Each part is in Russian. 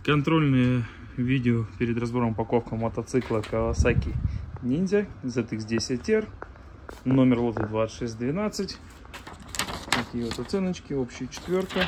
Контрольное видео перед разбором упаковки мотоцикла Kawasaki Ninja ZX-10R, номер лота 2612. Такие вот оценочки, общая четверка.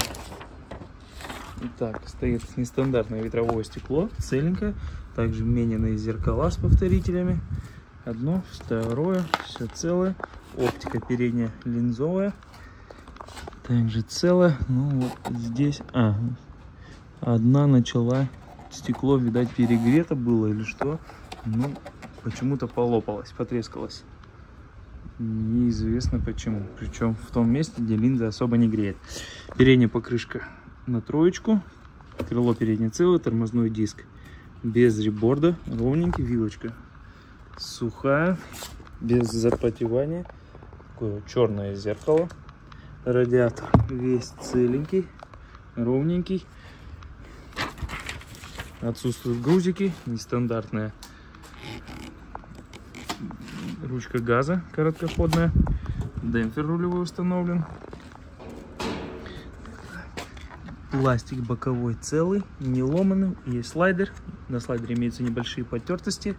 Итак, стоит нестандартное ветровое стекло, целенькое, также вмененные зеркала с повторителями. Одно, второе, все целое. Оптика передняя линзовая, также целая. Ну вот здесь, одна начала, стекло, видать, перегрето было или что, ну, почему-то полопалось, потрескалось. Неизвестно почему, причем в том месте, где линза особо не греет. Передняя покрышка на троечку, крыло переднее целое, тормозной диск без реборда, ровненький, вилочка сухая, без запотевания. Такое вот черное зеркало, радиатор весь целенький, ровненький. Отсутствуют грузики, нестандартная ручка газа короткоходная, демпфер рулевой установлен, пластик боковой целый, не ломанный, есть слайдер, на слайдере имеются небольшие потертости,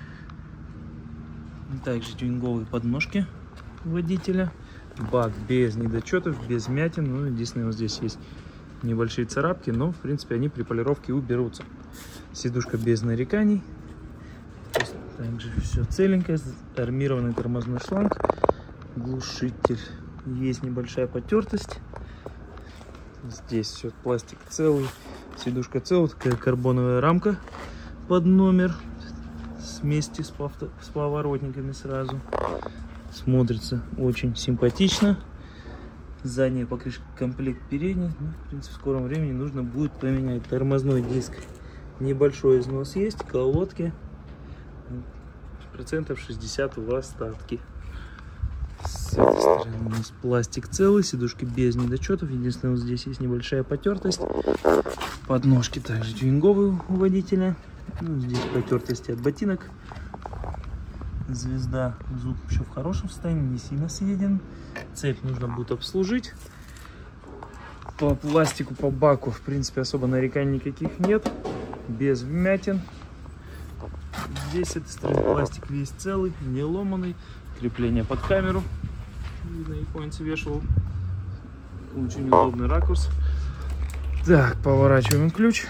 также тюнинговые подножки водителя, бак без недочетов, без вмятин, ну единственное, вот здесь есть небольшие царапки, но в принципе они при полировке уберутся. Сидушка без нареканий. Также все целенькое. Армированный тормозной шланг. Глушитель. Есть небольшая потертость. Здесь все пластик целый. Сидушка целая. Такая карбоновая рамка под номер. Вместе с поворотниками сразу. Смотрится очень симпатично. Задняя покрышка, комплект передний. Ну, в принципе, в скором времени нужно будет поменять тормозной диск. Небольшой износ есть, колодки. Процентов 60 в остатке. С этой стороны у нас пластик целый, сидушки без недочетов. Единственное, вот здесь есть небольшая потертость. Подножки также тюнинговые у водителя. Ну, здесь потертости от ботинок. Звезда, зуб еще в хорошем состоянии, не сильно съеден. Цепь нужно будет обслужить. По пластику, по баку, в принципе, особо нареканий никаких нет. Без вмятин. Здесь с этой стороны пластик весь целый, не ломанный. Крепление под камеру. Видно, японец вешал. Очень удобный ракурс. Так, поворачиваем ключ.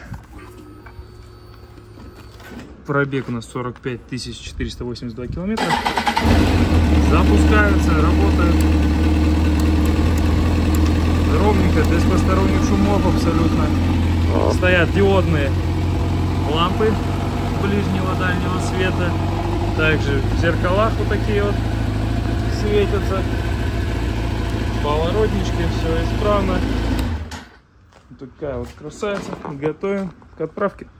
Пробег у нас 45 482 километра. Запускаются, работают. Ровненько, без посторонних шумов абсолютно. Стоят диодные лампы ближнего дальнего света. Также в зеркалах вот такие вот светятся. Поворотнички, все исправно. Такая вот красавица. Готовим к отправке.